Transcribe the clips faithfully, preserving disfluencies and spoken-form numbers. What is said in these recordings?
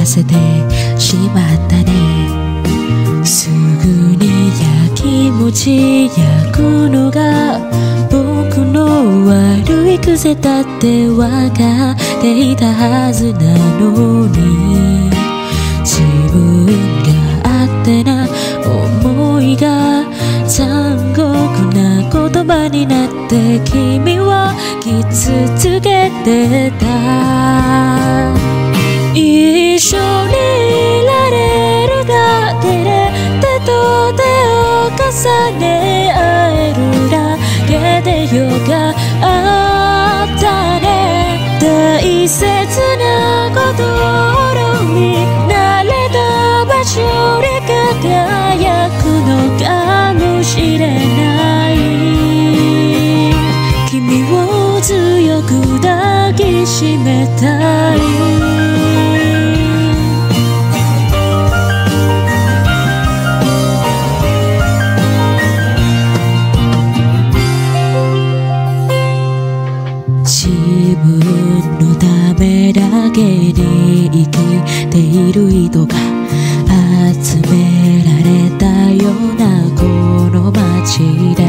せてしまったね。すぐにやきもち焼くのが僕の悪い癖だってわかっていたはずなのに、自分があってな思いが残酷な言葉になって君を傷つけてた。一緒にいられるだけで手と手を重ね合えるだけでよかったね。大切なことに慣れた場所で輝くのかもしれない。君を強く抱きしめたい。自分のためだけに生きている人が集められたようなこの街で、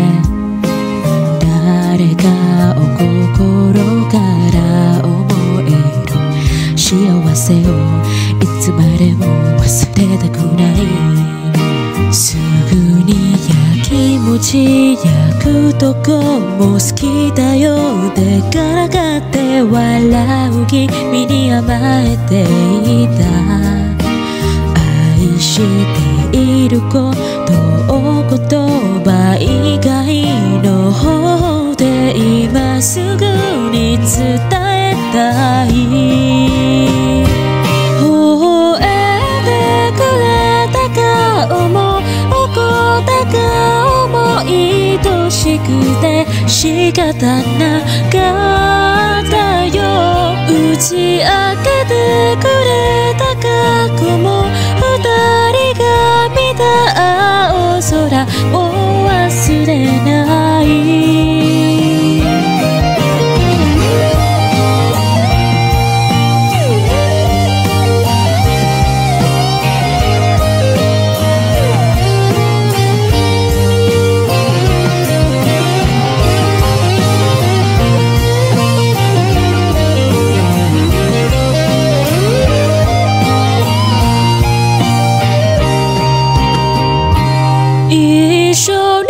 誰かを心から思える幸せをいつまでも忘れたくない。すぐにやきもち焼くとこも好きだよってからかって笑う君に甘えていた。愛していることを言葉以外の方で今すぐに伝えたい。微笑んでくれた顔も怒った顔も愛しくて仕方なかったよ。打ち明けてくれた過去も二人が見た青空を忘れない。一緒にいられる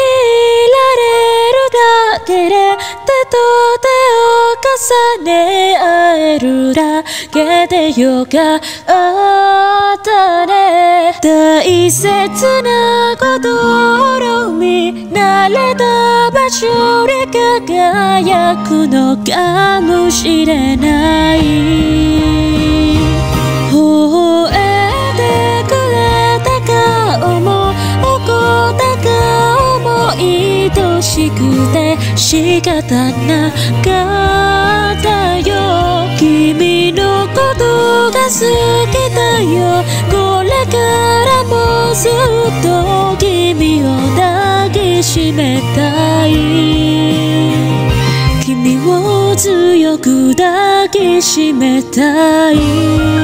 だけで手と手を重ね合えるだけでよかったね。大切なことに慣れた場所で輝くのかもしれない。微笑んでくれた顔も怒った顔も愛しくて仕方なかったよ。君のことが好きだよ。これからもずっと君を抱きしめたい。君を強く抱きしめたい。